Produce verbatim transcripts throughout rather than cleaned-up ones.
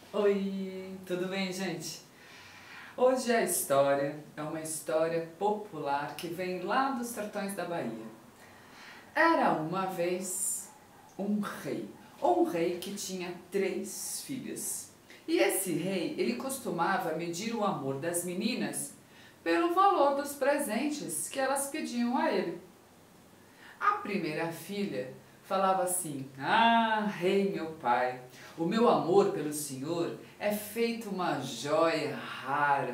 Oi, tudo bem, gente? Hoje a história é uma história popular que vem lá dos sertões da Bahia. Era uma vez um rei, um rei que tinha três filhas. E esse rei, ele costumava medir o amor das meninas pelo valor dos presentes que elas pediam a ele. A primeira filha falava assim: "Ah, rei meu pai, o meu amor pelo senhor é feito uma joia rara.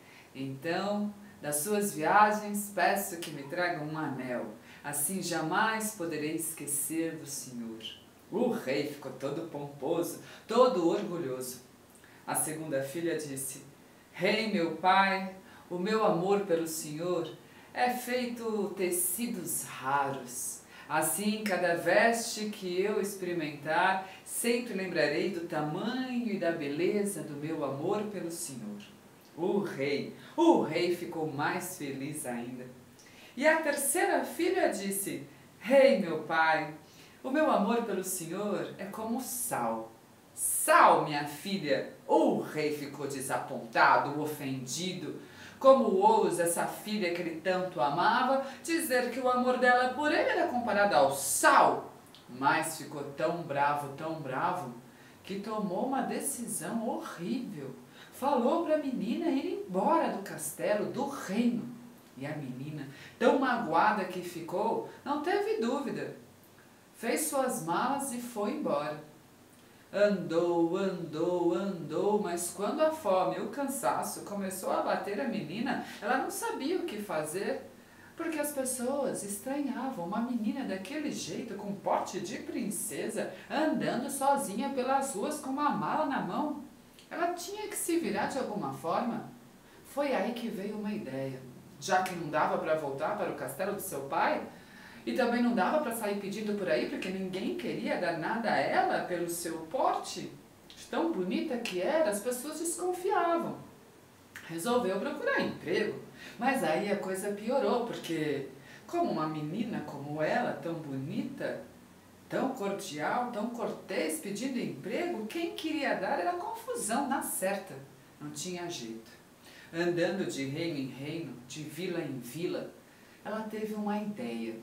Então, das suas viagens, peço que me traga um anel, assim jamais poderei esquecer do senhor." O rei ficou todo pomposo, todo orgulhoso. A segunda filha disse: "Rei meu pai, o meu amor pelo senhor é feito tecidos raros. Assim, cada veste que eu experimentar, sempre lembrarei do tamanho e da beleza do meu amor pelo senhor." O rei, o rei ficou mais feliz ainda. E a terceira filha disse: "Rei meu pai, o meu amor pelo senhor é como sal." "Sal, minha filha?" O rei ficou desapontado, ofendido. Como ousa essa filha que ele tanto amava dizer que o amor dela por ele era comparado ao sal? Mas ficou tão bravo, tão bravo, que tomou uma decisão horrível. Falou para a menina ir embora do castelo, do reino. E a menina, tão magoada que ficou, não teve dúvida. Fez suas malas e foi embora. Andou, andou, andou, mas quando a fome e o cansaço começou a bater a menina, ela não sabia o que fazer, porque as pessoas estranhavam uma menina daquele jeito, com porte de princesa, andando sozinha pelas ruas com uma mala na mão. Ela tinha que se virar de alguma forma. Foi aí que veio uma ideia. Já que não dava para voltar para o castelo do seu pai, e também não dava para sair pedindo por aí, porque ninguém queria dar nada a ela pelo seu porte, tão bonita que era, as pessoas desconfiavam. Resolveu procurar emprego, mas aí a coisa piorou, porque como uma menina como ela, tão bonita, tão cordial, tão cortês, pedindo emprego, quem queria dar era confusão, na certa. Não tinha jeito. Andando de reino em reino, de vila em vila, ela teve uma ideia.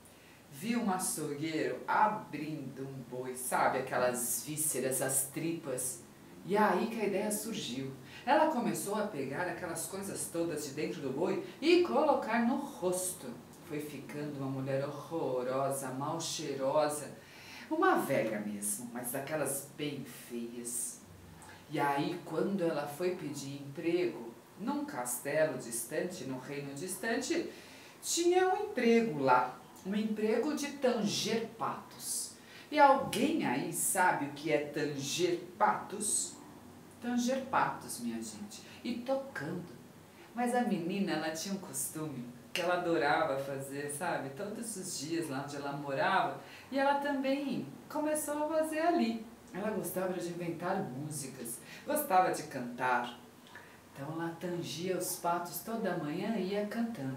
Viu um açougueiro abrindo um boi, sabe, aquelas vísceras, as tripas. E aí que a ideia surgiu. Ela começou a pegar aquelas coisas todas de dentro do boi e colocar no rosto. Foi ficando uma mulher horrorosa, mal cheirosa, uma velha mesmo, mas daquelas bem feias. E aí, quando ela foi pedir emprego num castelo distante, num reino distante, tinha um emprego lá. Um emprego de tanger patos. E alguém aí sabe o que é tanger patos? Tanger patos, minha gente. E tocando. Mas a menina, ela tinha um costume que ela adorava fazer, sabe? Todos os dias lá onde ela morava. E ela também começou a fazer ali. Ela gostava de inventar músicas, gostava de cantar. Então ela tangia os patos toda manhã e ia cantando.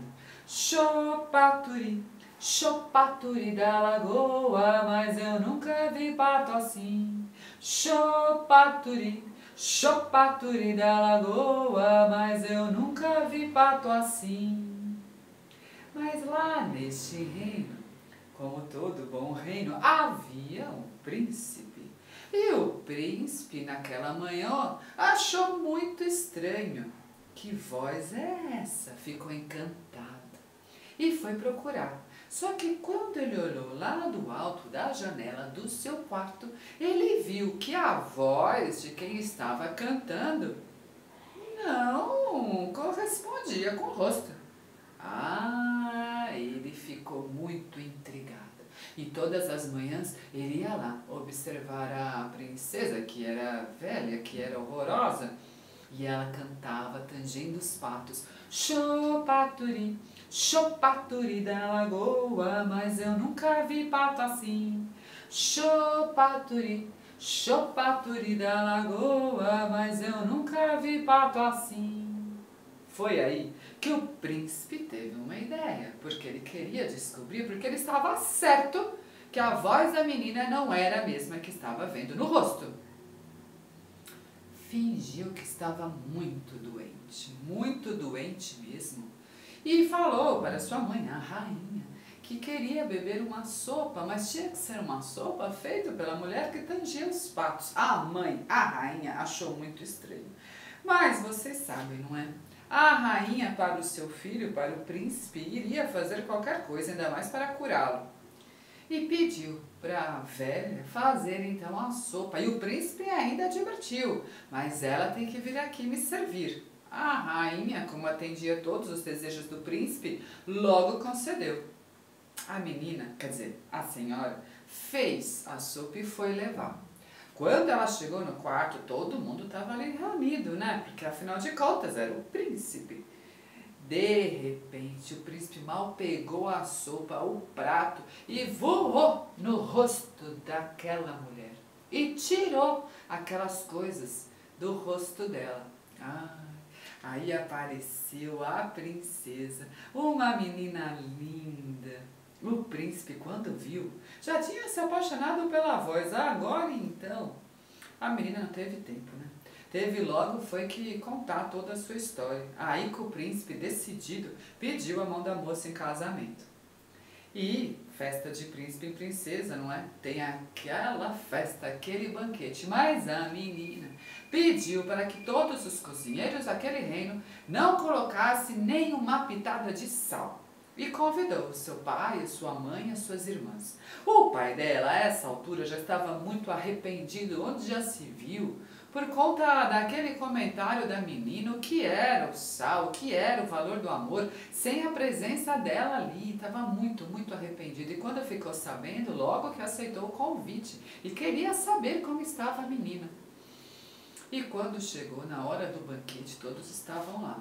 Chopaturi, chopaturi da lagoa, mas eu nunca vi pato assim. Chopaturi, chopaturi da lagoa, mas eu nunca vi pato assim. Mas lá neste reino, como todo bom reino, havia um príncipe. E o príncipe, naquela manhã, achou muito estranho. Que voz é essa? Ficou encantado e foi procurar. Só que quando ele olhou lá do alto da janela do seu quarto, ele viu que a voz de quem estava cantando não correspondia com o rosto. Ah, ele ficou muito intrigado. E todas as manhãs ele ia lá observar a princesa, que era velha, que era horrorosa. E ela cantava, tangendo os patos. Chopaturi, chopaturi da lagoa, mas eu nunca vi pato assim. Chopaturi, chopaturi da lagoa, mas eu nunca vi pato assim. Foi aí que o príncipe teve uma ideia, porque ele queria descobrir, porque ele estava certo que a voz da menina não era a mesma que estava vendo no rosto. fingiu que estava muito doente, muito doente mesmo, e falou para sua mãe, a rainha, que queria beber uma sopa, mas tinha que ser uma sopa feita pela mulher que tangia os patos. A mãe, a rainha, achou muito estranho. Mas vocês sabem, não é? A rainha para o seu filho, para o príncipe, iria fazer qualquer coisa, ainda mais para curá-lo. E pediu para a velha fazer então a sopa. E o príncipe ainda advertiu, mas ela tem que vir aqui me servir. A rainha, como atendia todos os desejos do príncipe, logo concedeu. A menina, quer dizer, a senhora, fez a sopa e foi levar. Quando ela chegou no quarto, todo mundo estava ali reunido, né? Porque afinal de contas era o príncipe. De repente, o príncipe mal pegou a sopa, o prato, e voou no rosto daquela mulher. E tirou aquelas coisas do rosto dela. Ah, aí apareceu a princesa, uma menina linda. O príncipe, quando viu, já tinha se apaixonado pela voz. Agora então, a menina não teve tempo, né? Teve logo foi que contar toda a sua história. Aí que o príncipe, decidido, pediu a mão da moça em casamento. E festa de príncipe e princesa, não é? Tem aquela festa, aquele banquete. Mas a menina pediu para que todos os cozinheiros daquele reino não colocassem nem uma pitada de sal. E convidou o seu pai, a sua mãe e as suas irmãs. O pai dela, a essa altura, já estava muito arrependido, onde já se viu, por conta daquele comentário da menina, o que era o sal, o que era o valor do amor, sem a presença dela ali. Estava muito, muito arrependido. E quando ficou sabendo, logo que aceitou o convite e queria saber como estava a menina. E quando chegou na hora do banquete, todos estavam lá.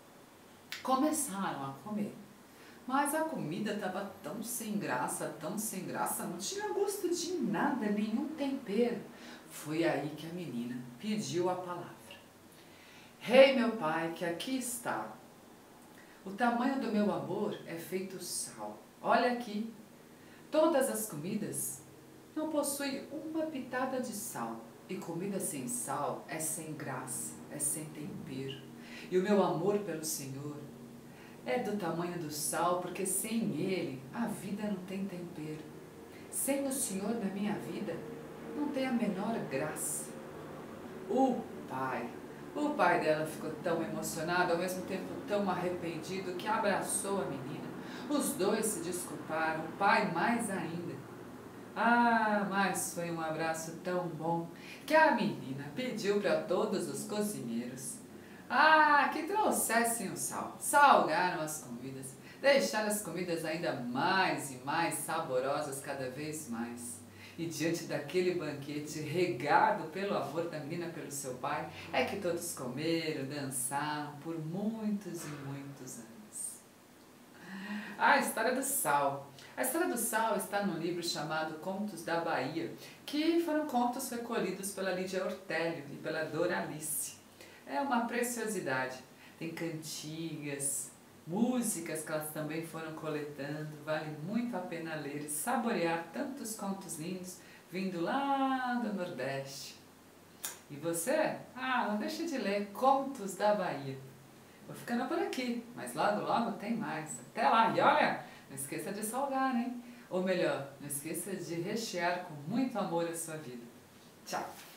Começaram a comer. Mas a comida estava tão sem graça, tão sem graça, não tinha gosto de nada, nenhum tempero. Foi aí que a menina pediu a palavra. Rei meu pai, que aqui está. O tamanho do meu amor é feito sal. Olha aqui, todas as comidas não possuem uma pitada de sal. E comida sem sal é sem graça, é sem tempero. E o meu amor pelo Senhor é do tamanho do sal, porque sem ele a vida não tem tempero. Sem o Senhor na minha vida não tem a menor graça. O pai, o pai dela ficou tão emocionado, ao mesmo tempo tão arrependido, que abraçou a menina. Os dois se desculparam, o pai mais ainda. Ah, mas foi um abraço tão bom que a menina pediu para todos os cozinheiros Ah, que trouxessem o sal. Salgaram as comidas, deixaram as comidas ainda mais e mais saborosas cada vez mais. E diante daquele banquete regado pelo amor da menina pelo seu pai, é que todos comeram, dançaram por muitos e muitos anos. A história do sal. A história do sal está num livro chamado Contos da Bahia, que foram contos recolhidos pela Lídia Ortélio e pela Doralice. É uma preciosidade. Tem cantigas, músicas que elas também foram coletando. Vale muito a pena ler e saborear tantos contos lindos vindo lá do Nordeste. E você? Ah, não deixe de ler Contos da Bahia. Vou ficando por aqui, mas logo logo tem mais. Até lá! E olha, não esqueça de salgar, hein? Ou melhor, não esqueça de rechear com muito amor a sua vida. Tchau!